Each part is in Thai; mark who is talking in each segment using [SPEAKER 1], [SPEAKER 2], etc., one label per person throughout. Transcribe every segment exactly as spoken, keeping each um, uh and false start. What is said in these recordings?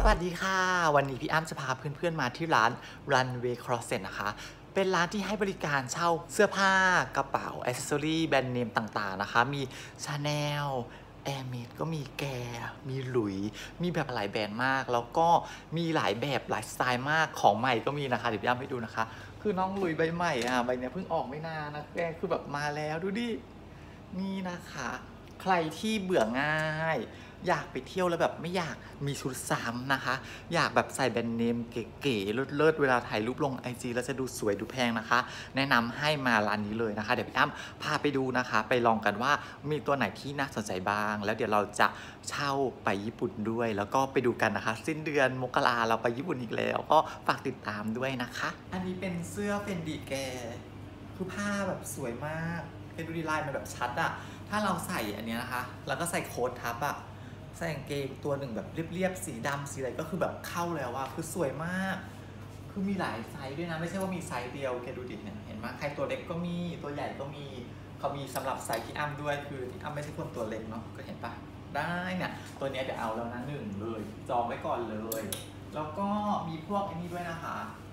[SPEAKER 1] วัสดีค่ะวันนี้พี่อ้ำจะพาเพื่อนๆมาที่ร้าน Runway Closet นะคะเป็นร้านที่ให้บริการเช่าเสื้อผ้ากระเป๋าอิสเซอรี่แบรนด์เนมต่างๆนะคะมี Chanel แอร์เมดก็มีแกมีหลุยมีแบบหลายแบรนด์มากแล้วก็มีหลายแบบหลายสไตล์มากของใหม่ก็มีนะคะเดี๋ยวพี่อ้ำให้ดูนะคะคือน้องหลุยใบใหม่อ่ะใบเนี้ยเพิ่งออกไม่นานนะแกคือแบบมาแล้วดูดินี่นะคะใครที่เบื่อง่ายอยากไปเที่ยวแล้วแบบไม่อยากมีชุดซ้ำนะคะอยากแบบใส่แบรนด์เนมเก๋ๆเลิศๆเวลาถ่ายรูปลง ไอ จี แล้วจะดูสวยดูแพงนะคะแนะนำให้มาร้านนี้เลยนะคะเดี๋ยวพี่อ้ำพาไปดูนะคะไปลองกันว่ามีตัวไหนที่น่าสนใจบ้างแล้วเดี๋ยวเราจะเช่าไปญี่ปุ่นด้วยแล้วก็ไปดูกันนะคะสิ้นเดือนมกราเราไปญี่ปุ่นอีกแล้วก็ฝากติดตามด้วยนะคะอันนี้เป็นเสื้อเฟนดีแกคือผ้าแบบสวยมากเป็นดูดีไลน์มันแบบชัดอะถ้าเราใส่อันนี้นะคะแล้วก็ใส่โค้ททับอะใส่กางเกงตัวหนึ่งแบบเรียบๆสีดำสีอะไรก็คือแบบเข้าแล้วว่าคือสวยมากคือมีหลายไซส์ด้วยนะไม่ใช่ว่ามีไซส์เดียวแกดูดิเนี่ยเห็นไหมใครตัวเล็กก็มีตัวใหญ่ก็มีเขามีสำหรับไซส์ที่อ้ำด้วยคือที่อ้ำไม่ใช่คนตัวเล็กเนาะก็เห็นปะได้เนี่ยตัวนี้เดี๋ยวเอาแล้วนะหนึ่งเลยจองไว้ก่อนเลยแล้วก็มีพวกอันนี้ด้วยนะคะ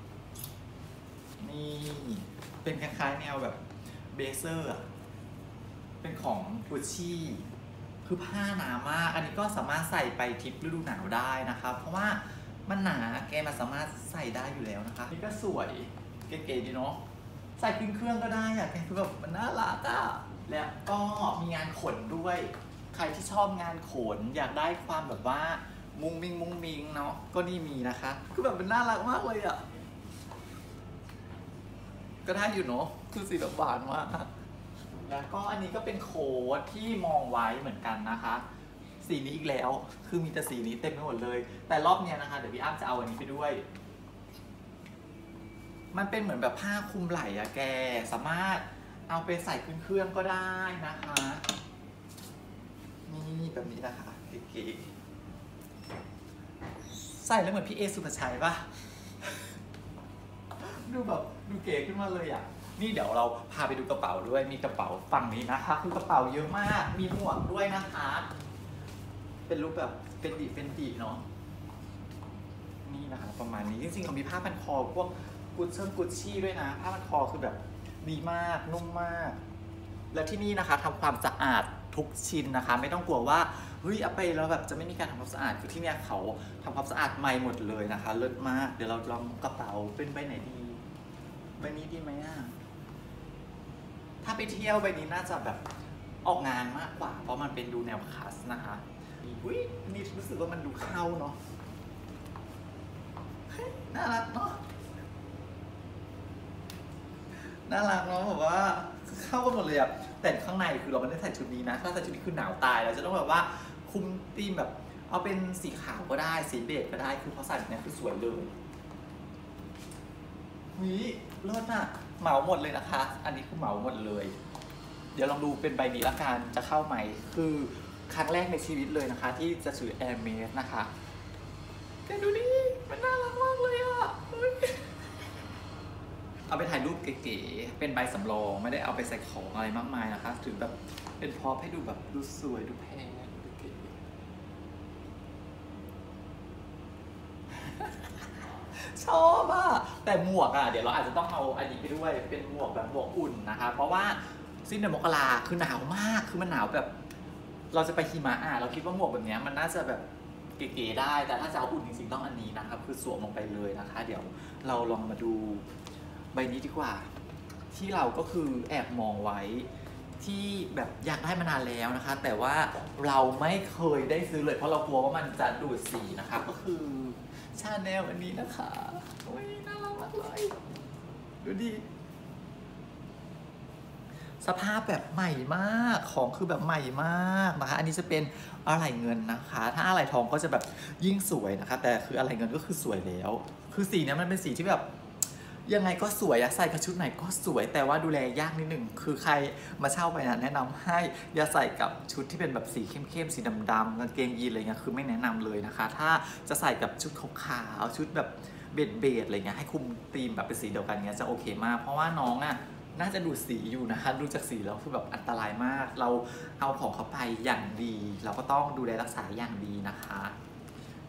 [SPEAKER 1] นี่เป็นคล้ายๆแนวแบบเบเซอร์เป็นของกุชชี่คือผ้าหนามากอันนี้ก็สามารถใส่ไปทริปฤดูหนาวได้นะคะเพราะว่ามันหนาแกมันสามารถใส่ได้อยู่แล้วนะคะนี่ก็สวยเก๋ๆดีเนาะใส่ขึ้นเครื่องก็ได้อะแกคือแบบมันน่ารักอะแล้วก็มีงานขนด้วยใครที่ชอบงานขนอยากได้ความแบบว่ามุ้งมิงมุ้งมิงเนาะก็นี่มีนะคะคือแบบมันน่ารักมากเลยอะก็ได้อยู่เนาะคือสีแบบหวานมากแล้วก็อันนี้ก็เป็นโค้ดที่มองไว้เหมือนกันนะคะสีนี้อีกแล้วคือมีแต่สีนี้เต็มไปหมดเลยแต่รอบเนี้ยนะคะเดี๋ยวพี่อ้ำจะเอาอันนี้ไปด้วยมันเป็นเหมือนแบบผ้าคลุมไหล่อะแกสามารถเอาไปใส่ขึ้นเครื่องก็ได้นะคะนี่แบบนี้นะคะเก๋ๆใส่แล้วเหมือนพี่เอสุภาชัยปะดูแบบดูเก๋ขึ้นมาเลยอ่ะนี่เดี๋ยวเราพาไปดูกระเป๋าด้วยมีกระเป๋าฝั่งนี้นะคะคือกระเป๋าเยอะมากมีหมวกด้วยนะคะเป็นรูปแบบเป็นดีเป็นดีเนาะนี่นะคะประมาณนี้จริงๆเรามีผ้าพันคอพวกกุชเชิ่งกุชชี่ด้วยนะผ้าพันคอคือแบบดีมากนุ่มมากและที่นี่นะคะทำความสะอาดทุกชิ้นนะคะไม่ต้องกลัวว่าเฮ้ยเอาไปแล้วแบบจะไม่มีการทำความสะอาดคือที่เนี่ยเขาทำความสะอาดใหม่หมดเลยนะคะเลิศมากเดี๋ยวเราลองกระเป๋าเป็นใบไหนดีใบนี้ดีไหมอ่ะถ้าไปเที่ยวใบนี้น่าจะแบบออกงานมากกว่าเพราะมันเป็นดูแนวคลาสนะคะอุ้ยนี่รู้สึกว่ามันดูเข้าเนาะน่ารักเนาะน่ารักเนาะแบบว่าเข้ากันหมดเลยอะแต่ข้างในคือเราไม่ได้ใส่ชุดนี้นะถ้าใส่ชุดนี้คือหนาวตายเราจะต้องแบบว่าคุมธีมแบบเอาเป็นสีขาวก็ได้สีเบจก็ได้คือพอใส่แบบนี้คือสวยเลยนี่เลิศอะเหมาหมดเลยนะคะอันนี้คือเหมาหมดเลยเดี๋ยวลองดูเป็นใบนี้ละกันจะเข้าไหมคือครั้งแรกในชีวิตเลยนะคะที่จะถือ Hermes นะคะแกดูดิมันน่ารักมากเลยอะเอาไปถ่ายรูปเก๋ๆเป็นใบสำรองไม่ได้เอาไปใส่ของอะไรมากมายนะคะถือแบบเป็นพร็อพให้ดูแบบดูสวยดูแพงดูเก๋ชอบอะแต่หมวกอะเดี๋ยวเราอาจจะต้องเอาอันนี้ไปด้วยเป็นหมวกแบบหมวกอุ่นนะคะเพราะว่าสิ้นเดือนมกราคือหนาวมากคือมันหนาวแบบเราจะไปหิมะอ่ะเราคิดว่าหมวกแบบนี้มันน่าจะแบบเก๋ๆได้แต่ถ้าจะเอาอุ่นจริงๆต้องอันนี้นะครับคือสวมลงไปเลยนะคะเดี๋ยวเราลองมาดูใบนี้ดีกว่าที่เราก็คือแอบมองไว้ที่แบบอยากได้มานานแล้วนะคะแต่ว่าเราไม่เคยได้ซื้อเลยเพราะเรากลัวว่ามันจะดูดสีนะคะก็คือชาแนลอันนี้นะคะโอ้ยน่ารักมากเลยดูดิสภาพแบบใหม่มากของคือแบบใหม่มากนะคะอันนี้จะเป็นอะไหล่เงินนะคะถ้าอะไหล่ทองก็จะแบบยิ่งสวยนะคะแต่คืออะไหล่เงินก็คือสวยแล้วคือสีนี้มันเป็นสีที่แบบยังไงก็สวยอะใส่กับชุดไหนก็สวยแต่ว่าดูแลยากนิดหนึ่งคือใครมาเช่าไปนะแนะนำให้อย่าใส่กับชุดที่เป็นแบบสีเข้มๆสีดำๆกางเกงยีนอะไรเงี้ยคือไม่แนะนำเลยนะคะถ้าจะใส่กับชุดขาวๆชุดแบบเบจๆอะไรเงี้ยให้คุมธีมแบบเป็นสีเดียวกันเงี้ยจะโอเคมากเพราะว่าน้องอะน่าจะดูสีอยู่นะคะดูจากสีแล้วคือแบบอันตรายมากเราเอาของเขาไปอย่างดีเราก็ต้องดูแลรักษาอย่างดีนะคะ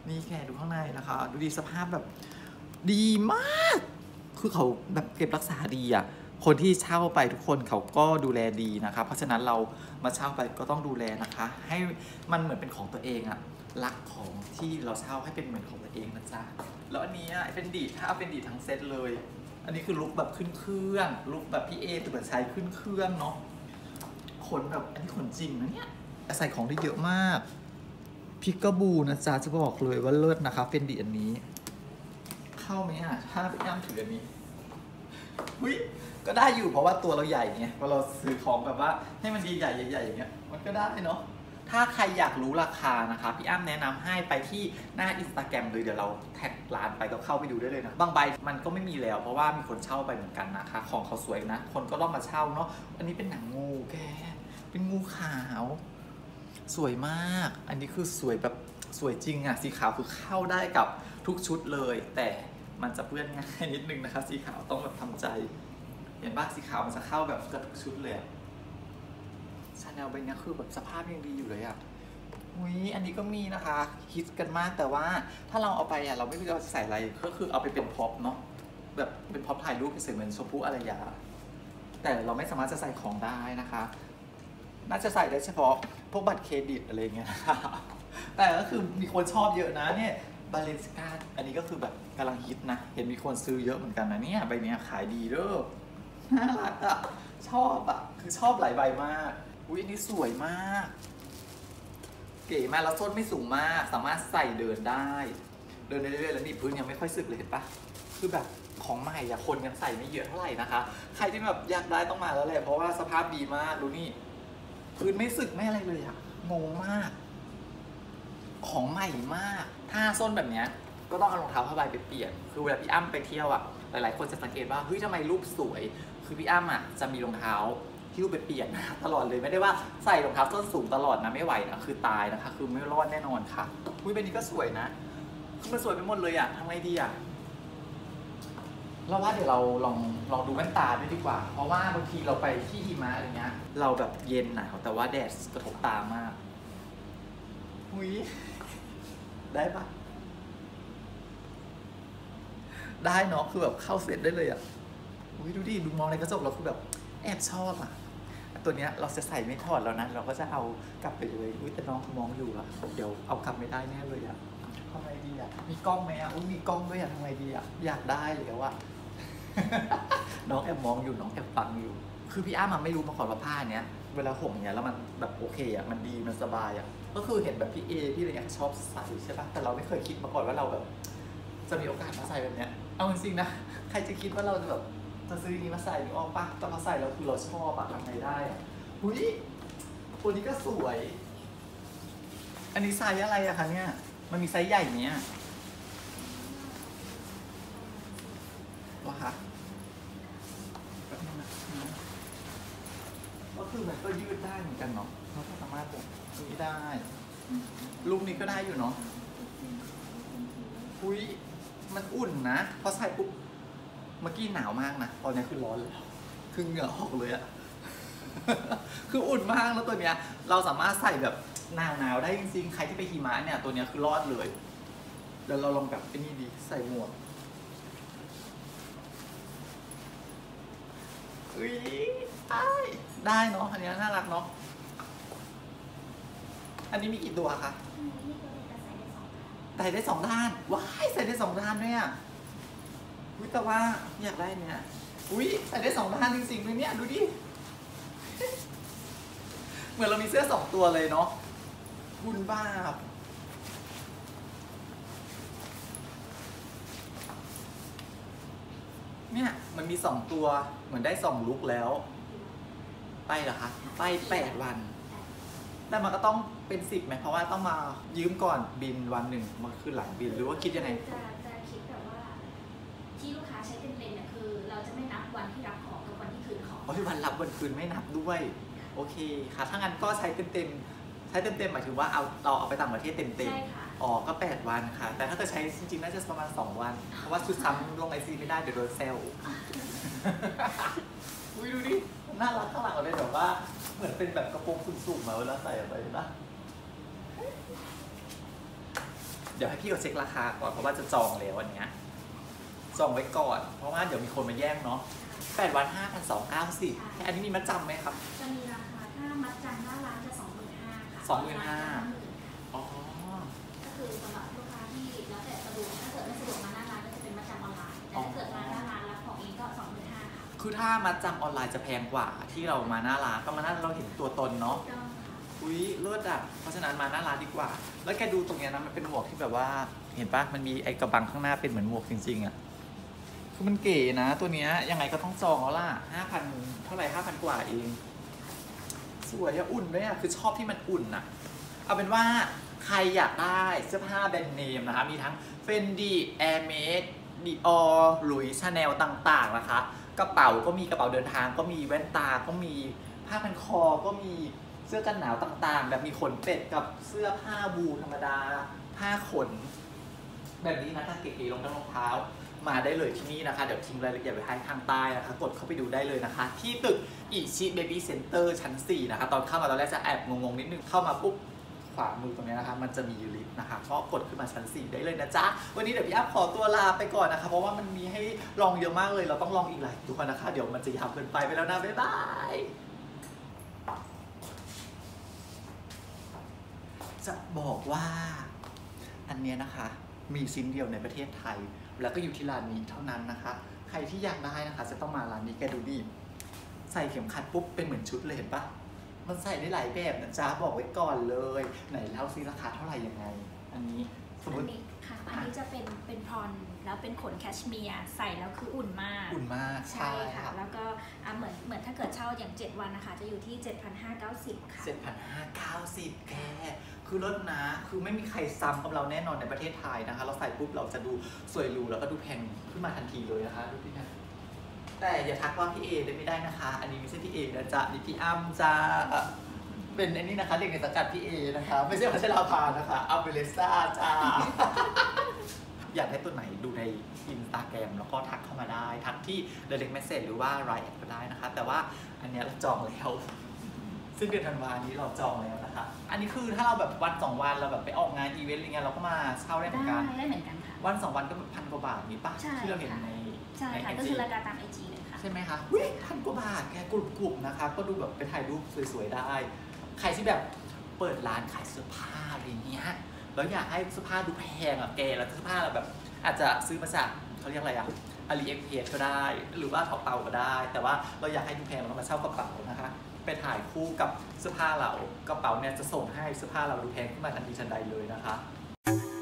[SPEAKER 1] นี่แกดูข้างในนะคะ ดูดีสภาพแบบดีมาก คือเขาแบบเก็บรักษาดีอ่ะคนที่เช่าไปทุกคนเขาก็ดูแลดีนะคะเพราะฉะนั้นเรามาเช่าไปก็ต้องดูแลนะคะ ให้มันเหมือนเป็นของตัวเองอ่ะรักของที่เราเช่าให้เป็นเหมือนของตัวเองนะจ๊ะแล้วอันนี้เป็นดีถ้าเอาเป็นดีทั้งเซตเลยอันนี้คือลุคแบบขึ้นเครื่องลุคแบบพี่เอตุบัชัยขึ้นเครื่องเนาะขนแบบอันนี้ขนจริงนะเนี่ยใส่ของได้เยอะมากพิกาบูนะจ๊ะจะบอกเลยว่าเลิศนะคะเป็นดีอันนี้เข้าไหมอ่ะถ้าพี่อ้ำถืออันนี้หุ้ยก็ได้อยู่เพราะว่าตัวเราใหญ่ไงพอเราซื้อของแบบว่าให้มันดีใหญ่ใหญ่อย่างเงี้ยมันก็ได้เนาะถ้าใครอยากรู้ราคานะคะพี่อ้ำแนะนำให้ไปที่หน้าอินสตาแกรมเลยเดี๋ยวเราแท็กร้านไปก็เข้าไปดูได้เลยนะบางใบมันก็ไม่มีแล้วเพราะว่ามีคนเช่าไปเหมือนกันนะคะของเขาสวยนะคนก็ต้องมาเช่าเนาะอันนี้เป็นหนังงูแกเป็นงูขาวสวยมากอันนี้คือสวยแบบสวยจริงอะสีขาวคือเข้าได้กับทุกชุดเลยแต่มันจะเปื้อนง่ายนิดนึงนะคะสีขาวต้องแบบทำใจเห็นป่ะสีขาวมันจะเข้าแบบกับทุกชุดเลยชาแนลใบนี้คือแบบสภาพยังดีอยู่เลยอะอุ้ยอันนี้ก็มีนะคะฮิตกันมากแต่ว่าถ้าเราเอาไปอะเราไม่รู้จะใส่อะไรก็คือเอาไปเป็นพ็อปเนาะแบบเป็นพ็อปถ่ายรูปเฉยๆเหมือนชมพู่อารยาแต่เราไม่สามารถจะใส่ของได้นะคะน่าจะใส่ได้เฉพาะพวกบัตรเครดิตอะไรเงี้ยแต่ก็คือมีคนชอบเยอะนะเนี่ยบาเลนสกาอันนี้ก็คือแบบกำลังฮิตนะเห็นมีคนซื้อเยอะเหมือนกันนะเนี่ยใบนี้ขายดีเด้อน่ารักอะชอบอะคือชอบหลายใบมากอุ้ยอันนี้สวยมากเก๋มากแล้วส้นไม่สูงมากสามารถใส่เดินได้เดินเรื่อยๆแล้วนี่พื้นยังไม่ค่อยสึกเลยเห็นปะคือแบบของใหม่อะคนยังใส่ไม่เยอะเท่าไหร่นะคะใครที่แบบอยากได้ต้องมาแล้วแหละเพราะว่าสภาพดีมากดูนี่พื้นไม่สึกไม่อะไรเลยอะงงมากของใหม่มากถ้าส้นแบบเนี้ยก็ต้องเอารองเท้าผ้าใบไปเปลี่ยนคือเวลาพี่อ้ำไปเที่ยวอะหลายๆคนจะสังเกตว่าเฮ้ยทำไมรูปสวยคือพี่อ้ำอะจะมีรองเท้าที่รูปไปเปลี่ยนตลอดเลยไม่ได้ว่าใส่รองเท้าส้นสูงตลอดนะไม่ไหวนะคือตายนะคะคือไม่รอดแน่นอนค่ะอุ้ยใบนี้ก็สวยนะคือมันสวยไปหมดเลยอะทำไงดีอะเราว่าเดี๋ยวเราลองลองดูแว่นตาด้วยดีกว่าเพราะว่าบางทีเราไปที่หิมะอะไรเงี้ยเราแบบเย็นหนาวแต่ว่าแดดกระทบตามากอุ้ยได้ปะได้เนาะคือแบบเข้าเซตได้เลยอ่ะอุ้ยดูดิดูมองในกระจกเราคือแบบแอบชอบอ่ะตัวเนี้ยเราจะใส่ไม่ถอดแล้วนะเราก็จะเอากลับไปเลยอุ้ยแต่น้องมองอยู่อะเดี๋ยวเอากลับไม่ได้แน่เลยอ่ะทำไงดีอ่ะมีกล้องไหมอ่ะอุ้ยมีกล้องด้วยอ่ะทำไงดีอ่ะอยากได้เลยว่า น้องแอบมองอยู่น้องแอบฟังอยู่คือพี่อ้ามันไม่รู้มาก่อนว่าผ้าเนี้ยเวลาห่มเนี้ยแล้วมันแบบโอเคอ่ะมันดีมันสบายอ่ะก็คือเห็นแบบพี่เอพี่อะไรเงี้ยชอบใส่ใช่ปะแต่เราไม่เคยคิดมาก่อนว่าเราแบบจะมีโอกาสมาใส่แบบเนี้ยเอาจริงๆนะใครจะคิดว่าเราจะแบบจะซื้อนี้มาใส่นึกออกปะแต่พอใส่แล้วคือเราชอบอะทำไงได้อะหุ้ยตัวนี้ก็สวย อันนี้ไซส์อะไรอะคะเนี่ยมันมีไซส์ใหญ่เนี้ยว้าคะก็คือมันก็ยืดได้เหมือนกันเนาะเราก็สามารถแบบนี้ได้ลูกนี้ก็ได้อยู่เนาะอุ้ยมันอุ่นนะพอใส่ปุ๊บเมื่อกี้หนาวมากนะตอนนี้คือร้อนเลยคือเหงื่อออกเลยอะ คืออุ่นมากแล้วตัวเนี้ยเราสามารถใส่แบบหนาวหนาวได้จริงๆใครที่ไปหิมะเนี่ยตัวเนี้ยคือรอดเลยเดี๋ยวเราลองแบบไอ้นี่ดีใส่หมวกอุ้ยได้เนาะอันนี้น่ารักเนาะอันนี้มีกี่ตัวคะใส่ได้สองด้านว้ายใส่ได้สองด้านด้วยอ่ะอุ้ยแต่ว่าอยากได้เนี้ยอุ้ยใส่ได้สองด้านจริงๆเลยเนี่ยดูดิเหมือนเรามีเสื้อสองตัวเลยเนาะบุญบ้าเนี่ยมันมีสองตัวเหมือนได้สองลุกแล้วไปเหรอคะไปแปดวันแต่มันก็ต้องเป็นสิบไหมเพราะว่าต้องมายืมก่อนบินวันหนึ่งมาคืนหลังบินหรือว่าคิดยังไง
[SPEAKER 2] จะจะคิดแบบว่าที่ลูกค้าใช้เต็มๆเนี่ยคือเราจะไม่นับวันที่รับของกับวันที่คืนของ
[SPEAKER 1] อ๋อวันรับวันคืนไม่นับด้วยโอเคค่ะถ้างั้นก็ใช้เต็มๆใช้เต็มๆหมายถึงว่าเอาเราเอาไปต่างประเทศเต็มๆใช่ค่ะอ๋อก็แปดวันค่ะแต่ถ้าเกิดใช้จริงๆน่าจะประมาณสองวันเพราะว่าชุดซ้ำลงไอซีไม่ได้เดี๋ยวโดนเซลอุ้ยดูดิน่ารักข้างหลังเลยแบบว่าเหมือนเป็นแบบกระโปรงสุ่มๆมาเวลาใส่อะไรนะเดี๋ยวให้พี่เขาเช็คราคาก่อนเพราะว่าจะจองแล้วอันเนี้ยจองไว้ก่อนเพราะว่าเดี๋ยวมีคนมาแย่งเนาะแปดวันห้าพันสองเก้าสิบอันนี้มีมัดจำไหมครับ
[SPEAKER 2] จะมีราคาถ้ามัดจำหน้าร้านจะสองหมื่นห้าค่ะ
[SPEAKER 1] สองหมื่นห้าอ๋อ
[SPEAKER 2] ก็คือสำหรับลูกค้าที่แล้วแต่สะดวกถ้าเกิดไม่สะดวกมาหน้าร้านก็จะเป็นมัดจำออนไลน์แต่ถ้าเกิดมาหน้าร้านรับของเองก็สองหมื่นห้าค่ะ
[SPEAKER 1] คือถ้ามัดจำออนไลน์จะแพงกว่าที่เรามาหน้าร้านเพราะมาหน้าเราเห็นตัวตนเนาะอุ้ยเลิศอ่ะเพราะฉะนั้นมาหน้าร้านดีกว่าแล้วแกดูตรงเนี้ยนะมันเป็นหมวกที่แบบว่าเห็นปะมันมีไอ้กระบังข้างหน้าเป็นเหมือนหมวกจริงๆอ่ะคือมันเก๋นะตัวเนี้ยยังไงก็ต้องจองแล้วล่ะห้าพันเท่าไหร่ห้าพันกว่าเองสวยอะอุ่นด้วยอะคือชอบที่มันอุ่นอะเอาเป็นว่าใครอยากได้เสื้อผ้าแบรนด์เนมนะคะมีทั้ง Fendi, Hermes, Dior, Louis, Chanel ต่างๆนะคะกระเป๋าก็มีกระเป๋าเดินทางก็มีแว่นตาก็มีผ้าพันคอก็มีเสื้อกันหนาวต่างๆแบบมีขนเป็ดกับเสื้อผ้าบูธรรมดาผ้าขนแบบนี้นะถ้าเก๋ๆลงทั้งรองเท้ามาได้เลยที่นี่นะคะเดี๋ยวทิ้งรายละเอียดไว้ให้ข้างใต้นะคะกดเข้าไปดูได้เลยนะคะที่ตึกอิชิเบบี้เซ็นเตอร์ชั้นสี่นะคะตอนเข้ามาตอนแรกจะแอบงงๆนิดนึงเข้ามาปุ๊บขวามือตรงนี้นะคะมันจะมีลิฟต์นะคะก็กดขึ้นมาชั้นสี่ได้เลยนะจ๊ะวันนี้เดี๋ยวพี่อัพขอตัวลาไปก่อนนะคะเพราะว่ามันมีให้ลองเยอะมากเลยเราต้องลองอีกหลายตัวนะคะเดี๋ยวมันจะยาวเกินไปไปแล้วนะบ๊ายบายจะบอกว่าอันนี้นะคะมีชิ้นเดียวในประเทศไทยแล้วก็อยู่ที่ร้านนี้เท่านั้นนะคะใครที่อยากได้นะคะจะต้องมาร้านนี้แกดูดิใส่เข็มขัดปุ๊บเป็นเหมือนชุดเลยเห็นปะมันใส่ได้หลายแบบนะจ๊ะบอกไว้ก่อนเลยไหนเล่าซิราคาเท่าไหร่ยังไงอันนี้สมมติ
[SPEAKER 2] ค่ะอันนี้จะเป็นเป็นพรอนแล้วเป็นขนแคชเมียร์ใส่แล้วคืออุ่นมาก
[SPEAKER 1] อุ่นมาก
[SPEAKER 2] ใช่ค่ะแล้วก็เหมือนเหมือนถ้าเกิดเช่าอย่างเจ็ดวันนะคะจะอยู่ที่ เจ็ดพันห้าร้อยเก้าสิบ ค่ะ
[SPEAKER 1] เจ็ดพันห้าร้อยเก้าสิบ แกคือลดนะคือไม่มีใครซ้ำกับเราแน่นอนในประเทศไทยนะคะเราใส่ปุ๊บเราจะดูสวยหรูแล้วก็ดูแพงขึ้นมาทันทีเลยนะคะดูพี่นะแต่อย่าทักว่าพี่เอเลยไม่ได้นะคะอันนี้ไม่ใช่พี่เอนะจ๊ะนี่พี่อ้ำจ้าเป็นอันนี้นะคะเด็กในสังกัดพี่เอนะคะไม่ใช่พัชราภานะคะอัลเบเลซ่าจ้าอยากได้ตัวไหนดูในอินสตาแกรมแล้วก็ทักเข้ามาได้ทักที่ Direct Message หรือว่า ไลน์ แอดก็ได้นะคะแต่ว่าอันนี้เราจองแล้วซึ่งเดือนธันวาคมนี้เราจองแล้วนะคะอันนี้คือถ้าเราแบบวันสองวันเราแบบไปออกงานอีเวนต์อะไรเงี้ยเราก็มาเช่าได้เหมือนกัน
[SPEAKER 2] ได้เหมือนกันค่ะ
[SPEAKER 1] วันสองวันก็พันกว่าบาทนี้ป่ะที่เราเห็นใน
[SPEAKER 2] ใช่ค่ะก็คือราคาตามไอจีเลยค่ะ
[SPEAKER 1] ใช่ไหมคะพันกว่าบาทแกกลุ่มๆนะคะก็ดูแบบไปถ่ายรูปสวยๆได้ใครที่แบบเปิดร้านขายเสื้อผ้าอะไรเงี้ยแล้วอยากให้เสื้อผ้าดูแพงอ่ะแกแล้วเสื้อผ้าเราแบบอาจจะซื้อมาจากเขาเรียกอะไรอ่ะอาลีเอ็กเพจก็ได้หรือว่าท็อปเตาก็ได้แต่ว่าเราอยากให้ดูแพงเรามาเช่ากระเป๋านะคะไปถ่ายคู่กับเสื้อผ้าเรากระเป๋าเนี่ยจะส่งให้เสื้อผ้าเราดูแพงขึ้นมาทันทีทันใดเลยนะคะ